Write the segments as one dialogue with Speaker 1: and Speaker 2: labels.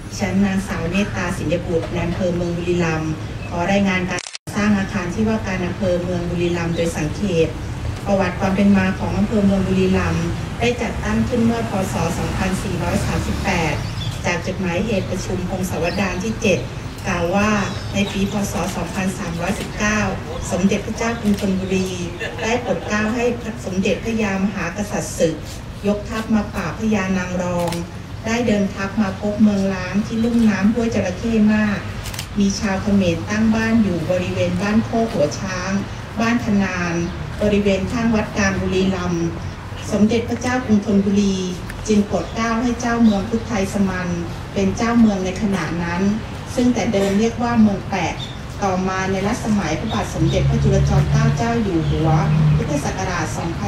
Speaker 1: ฉันนางสาวเนตาสินเดบุตรในอำเภอเมืองบุรีรัมย์ขอรายงานการสร้างอาคารที่ว่าการอำเภอเมืองบุรีรัมย์โดยสังเขปประวัติความเป็นมาของอำเภอเมืองบุรีรัมย์ได้จัดตั้งขึ้นเมื่อพ.ศ. 2438 จากจดหมายเหตุประชุมพงศาวดารที่ 7 กล่าวว่าในปีพ.ศ. 2319 สมเด็จพระเจ้ากรุงธนบุรีได้โปรดเกล้าให้สมเด็จพระยามหากษัตริย์ศึกยกทัพมาปราบพญานางรองได้เดินทัพมาพบเมืองล้างที่ลุ่มน้ำห้วยจระเข้มากมีชาวเขมรตั้งบ้านอยู่บริเวณบ้านโคกหัวช้างบ้านธนานบริเวณข้างวัดกลางบุรีรัมย์สมเด็จพระเจ้ากรุงธนบุรีจึงโปรดเกล้าให้เจ้าเมืองพุทธไทยสมันเป็นเจ้าเมืองในขณะนั้นซึ่งแต่เดิมเรียกว่าเมืองแปะต่อมาในรัชสมัยพระบาทสมเด็จพระจุลจอมเกล้าเจ้าอยู่หัวพุทธศักราช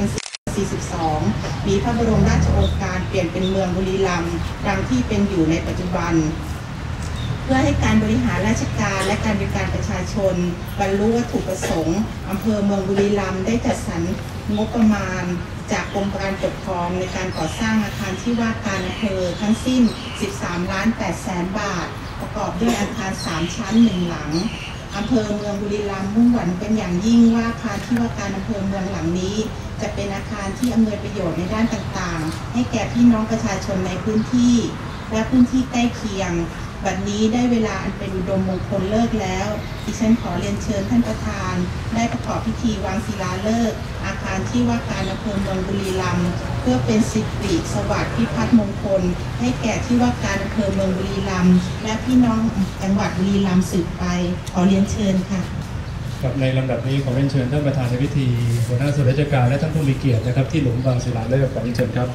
Speaker 1: 2442 มีพระบรมราชโองการเปลี่ยนเป็นเมืองบุรีรัมย์ดังที่เป็นอยู่ในปัจจุบันเพื่อให้การบริหารราชการและการบริการประชาชนบรรลุวัตถุประสงค์อำเภอเมืองบุรีรัมย์ได้จัดสรรงบประมาณจากกรมการปกครองในการก่อสร้างอาคารที่ว่าการอำเภอทั้งสิ้น 13,800,000 บาทประกอบด้วยอาคาร 3 ชั้น 1 หลังอำเภอเมืองบุรีรัมย์มุ่งหวังเป็นอย่างยิ่งว่าอาคารที่ว่าการอำเภอเมืองหลังนี้จะเป็นอาคารที่อำนวยประโยชน์ในด้านต่างๆให้แก่พี่น้องประชาชนในพื้นที่และพื้นที่ใกล้เคียงบัดนี้ได้เวลาอันเป็นอุดมมงคลเลิกแล้วดิฉันขอเรียนเชิญท่านประธานได้ประกอบพิธีวางศิลาฤกษ์อาคารที่ว่าการอำเภอเมืองบุรีรัมย์เพื่อเป็นสิริสวัสดิ์พิพัฒน์มงคลให้แก่ที่ว่าการอำเภอเมืองบุรีรัมย์และพี่น้องจังหวัดบุรีรัมย์สืบไปขอเรียนเชิญค่ะ
Speaker 2: กับในลำดับนี้ขอเรียนเชิญท่านประธานในพิธีหัวหน้าส่วนราชการและท่านผู้มีเกียรตินะครับที่หลุมวางศิลาฤกษ์ขอเรียนเชิญครับ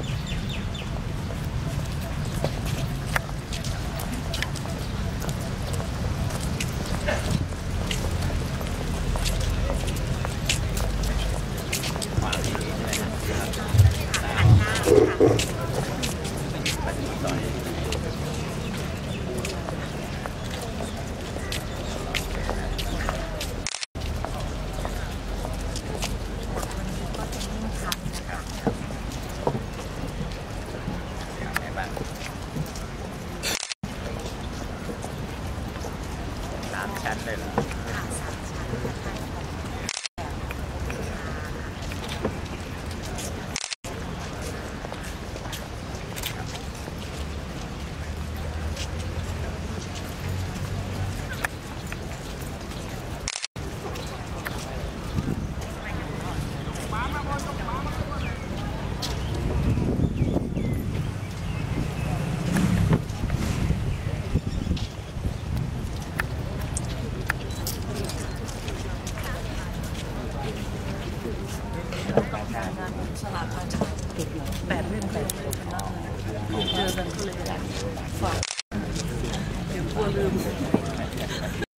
Speaker 3: ชั้นเลยเหรอ
Speaker 4: สลากประชาติ8 เล่ม 8 เจอกันก็เลยฝาก